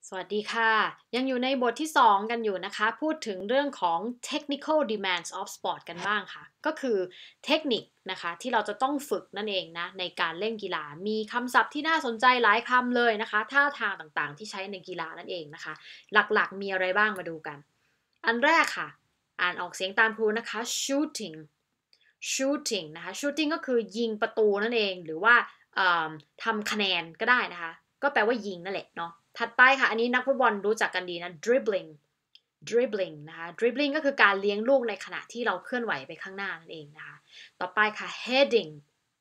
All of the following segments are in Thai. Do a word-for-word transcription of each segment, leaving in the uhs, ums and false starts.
สวัสดีค่ะยังอยู่ในบทที่สองกันอยู่นะคะพูดถึงเรื่องของ technical demands of sport กันบ้างค่ะก็คือเทคนิคนะคะที่เราจะต้องฝึกนั่นเองนะในการเล่นกีฬามีคำศัพท์ที่น่าสนใจหลายคำเลยนะคะท่าทางต่างๆที่ใช้ในกีฬานั่นเองนะคะหลักๆมีอะไรบ้างมาดูกันอันแรกค่ะอ่านออกเสียงตามครูนะคะ shooting shooting นะคะ shooting ก็คือยิงประตูนั่นเองหรือว่าทำคะแนนก็ได้นะคะก็แปลว่ายิงนั่นแหละเนาะถัดไปค่ะอันนี้นักฟุตบอลรู้จักกันดีนะ dribbling dribbling นะคะ dribbling ก็คือการเลี้ยงลูกในขณะที่เราเคลื่อนไหวไปข้างหน้านั่นเองนะคะต่อไปค่ะ heading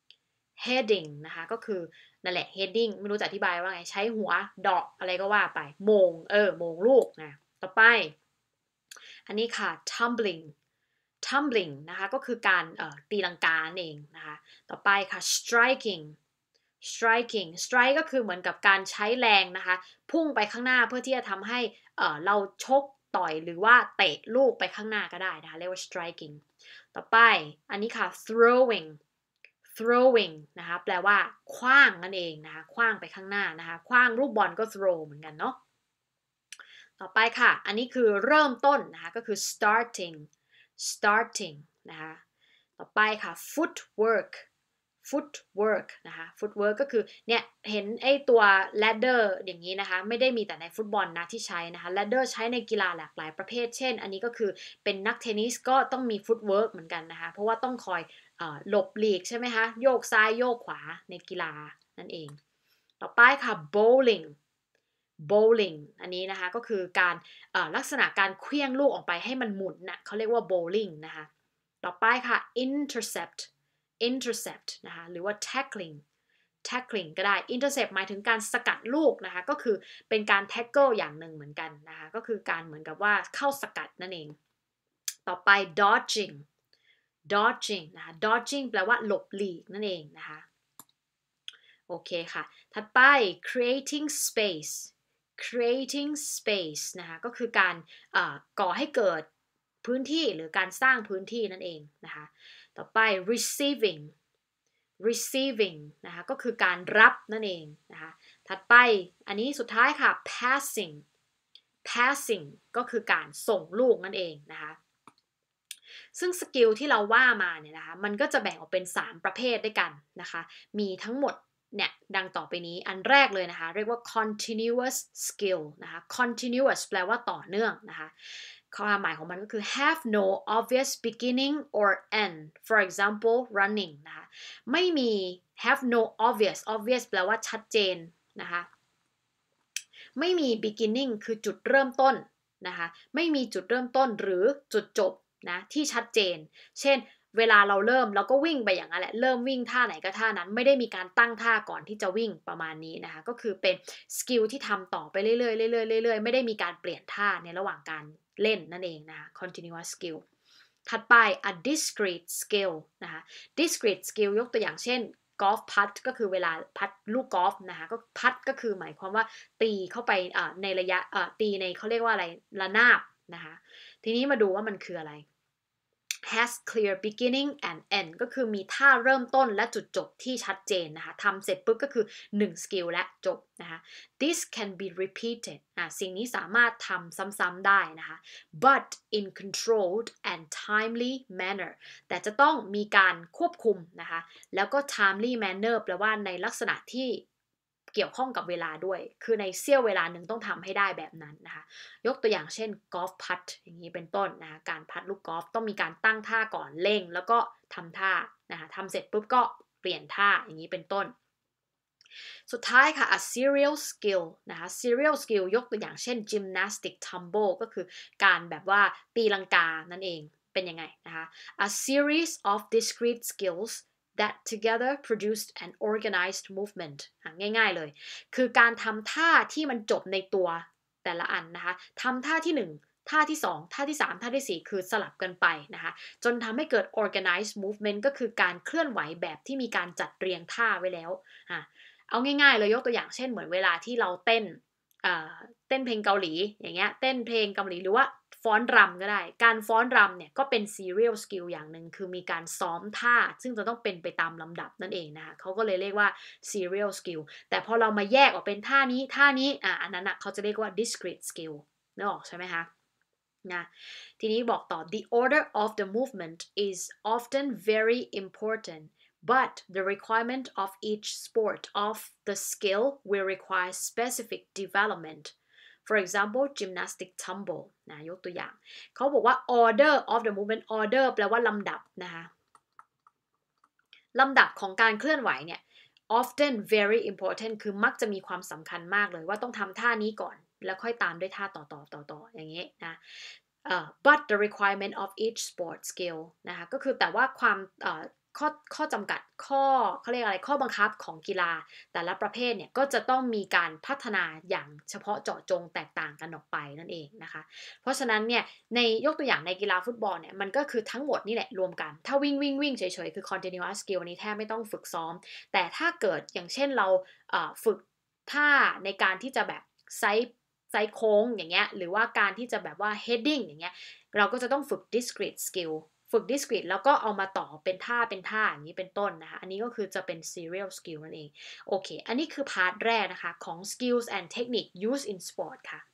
heading นะคะก็คือนั่นแหละ heading ไม่รู้จะอธิบายว่าไงใช้หัวเดาะอะไรก็ว่าไปโมงเออโมงลูกนะต่อไปอันนี้ค่ะ tumbling tumbling นะคะก็คือการตีลังกาเองนะคะต่อไปค่ะ striking striking strike ก็คือเหมือนกับการใช้แรงนะคะพุ่งไปข้างหน้าเพื่อที่จะทำให้เเราชกต่อยหรือว่าเตะลูกไปข้างหน้าก็ได้นะคะเรียกว่า striking ต่อไปอันนี้ค่ะ throwing throwing นะคะแปลว่าขว้างนั่นเองนะคะขว้างไปข้างหน้านะคะขว้างลูกบอลก็ throw เหมือนกันเนาะต่อไปค่ะอันนี้คือเริ่มต้นนะคะก็คือ starting starting นะคะต่อไปค่ะ footwork footwork นะคะ footwork ก็คือเนี่ยเห็นไอ้ตัว ladder อย่างนี้นะคะไม่ได้มีแต่ในฟุตบอลนะที่ใช้นะคะ ladder ใช้ในกีฬาหลากหลายประเภทเช่นอันนี้ก็คือเป็นนักเทนนิสก็ต้องมี footwork เหมือนกันนะคะเพราะว่าต้องคอยหลบหลีกใช่ไหมคะโยกซ้ายโยกขวาในกีฬานั่นเองต่อไปค่ะ bowling bowling อันนี้นะคะก็คือการลักษณะการเคลื่องลูกออกไปให้มันหมุนนะเขาเรียกว่า bowling นะคะต่อไปค่ะ intercept intercept นะคะหรือว่า tackling tackling ก็ได้ intercept หมายถึงการสกัดลูกนะคะก็คือเป็นการ tackle อย่างหนึ่งเหมือนกันนะคะก็คือการเหมือนกับว่าเข้าสกัดนั่นเองต่อไป dodging dodging นะคะ dodging แปลว่าหลบหลีกนั่นเองนะคะโอเคค่ะถัดไป creating space creating space นะคะก็คือการก่อให้เกิดพื้นที่หรือการสร้างพื้นที่นั่นเองนะคะต่อไป receiving receiving นะคะก็คือการรับนั่นเองนะคะถัดไปอันนี้สุดท้ายค่ะ passing passing ก็คือการส่งลูกนั่นเองนะคะซึ่งสกิลที่เราว่ามาเนี่ยนะคะมันก็จะแบ่งออกเป็นสามประเภทด้วยกันนะคะมีทั้งหมดเนี่ยดังต่อไปนี้อันแรกเลยนะคะเรียกว่า continuous skill นะคะ continuous แปลว่าต่อเนื่องนะคะความหมายของมันก็คือ have no obvious beginning or end for example running นะคะไม่มี have no obvious obvious แปลว่าชัดเจนนะคะไม่มี beginning คือจุดเริ่มต้นนะคะไม่มีจุดเริ่มต้นหรือจุดจบนะที่ชัดเจนเช่นเวลาเราเริ่มเราก็วิ่งไปอย่างนั้นแหละเริ่มวิ่งท่าไหนก็ท่านั้นไม่ได้มีการตั้งท่าก่อนที่จะวิ่งประมาณนี้นะคะก็คือเป็นสกิลที่ทำต่อไปเรื่อยๆเรื่อยๆเรื่อยๆไม่ได้มีการเปลี่ยนท่าในระหว่างการเล่นนั่นเองนะคะ continuous skill ถัดไป a discrete skill นะคะ discrete skill ยกตัวอย่างเช่นกอล์ฟพัดก็คือเวลาพัดลูกกอล์ฟนะคะก็พัดก็คือหมายความว่าตีเข้าไปในระยะตีในเขาเรียกว่าอะไรระนาบนะคะทีนี้มาดูว่ามันคืออะไร has clear beginning and end ก็คือมีท่าเริ่มต้นและจุดจบที่ชัดเจนนะคะทำเสร็จปุ๊บก็คือหนึ่งสกิลและจบนะคะ this can be repeated อ่ะสิ่งนี้สามารถทำซ้ำๆได้นะคะ but in controlled and timely manner แต่จะต้องมีการควบคุมนะคะแล้วก็ timely manner แปลว่าในลักษณะที่เกี่ยวข้องกับเวลาด้วยคือในเสี้ยวเวลาหนึ่งต้องทำให้ได้แบบนั้นนะคะยกตัวอย่างเช่นกอล์ฟพัดอย่างนี้เป็นต้นนะคะการพัดลูกกอล์ฟต้องมีการตั้งท่าก่อนเร่งแล้วก็ทำท่านะคะทำเสร็จปุ๊บก็เปลี่ยนท่าอย่างนี้เป็นต้นสุดท้ายค่ะ a serial skill นะคะ serial skill ยกตัวอย่างเช่น gymnastic tumble ก็คือการแบบว่าตีลังกานั่นเองเป็นยังไงนะคะ a series of discrete skills that together produced an organized movement ง่ายๆเลยคือการทำท่าที่มันจบในตัวแต่ละอันนะคะทำท่าที่หนึ่งท่าที่สองท่าที่สามท่าที่สี่คือสลับกันไปนะคะจนทำให้เกิด organized movement ก็คือการเคลื่อนไหวแบบที่มีการจัดเรียงท่าไว้แล้วเอาง่ายๆเลยยกตัวอย่างเช่นเหมือนเวลาที่เราเต้นเต้นเพลงเกาหลีอย่างเงี้ยเต้นเพลงเกาหลีหรือว่าฟ้อนรำก็ได้ การฟ้อนรำเนี่ยก็เป็น serial skill อย่างหนึ่งคือมีการซ้อมท่าซึ่งจะต้องเป็นไปตามลำดับนั่นเองนะคะเขาก็เลยเรียกว่า serial skill แต่พอเรามาแยกออกเป็นท่านี้ท่านี้อ่ะอันนั้นอ่ะเขาจะเรียกว่า discrete skill นึกออกใช่ไหมคะนะทีนี้บอกต่อ the order of the movement is often very important but the requirement of each sport of the skill will require specific development for example gymnastic tumble นะยกตัวอย่างเขาบอกว่า order of the movement order แปลว่าลำดับนะคะลำดับของการเคลื่อนไหวเนี่ย often very important คือมักจะมีความสำคัญมากเลยว่าต้องทำท่านี้ก่อนแล้วค่อยตามด้วยท่าต่อต่อต่อต่ออย่างนี้นะ uh, but the requirement of each sport skill นะคะก็คือแต่ว่าความ uh, ข้อข้อจำกัดข้อเขาเรียกอะไรข้อบังคับของกีฬาแต่ละประเภทเนี่ยก็จะต้องมีการพัฒนาอย่างเฉพาะเจาะจงแตกต่างกันออกไปนั่นเองนะคะเพราะฉะนั้นเนี่ยในยกตัวอย่างในกีฬาฟุตบอลเนี่ยมันก็คือทั้งหมดนี่แหละรวมกันถ้าวิ่งวิ่งวิ่งเฉยๆคือ continuous skill นี้แทบไม่ต้องฝึกซ้อมแต่ถ้าเกิดอย่างเช่นเราฝึกท่าในการที่จะแบบไซส์ไซส์โค้งอย่างเงี้ยหรือว่าการที่จะแบบว่า heading อย่างเงี้ยเราก็จะต้องฝึก discrete skill ฝึก discrete แล้วก็เอามาต่อเป็นท่าเป็นท่าอย่างนี้เป็นต้นนะคะอันนี้ก็คือจะเป็น serial skill นั่นเองโอเคอันนี้คือพาร์ทแรกนะคะของ skills and technique used in sport ค่ะ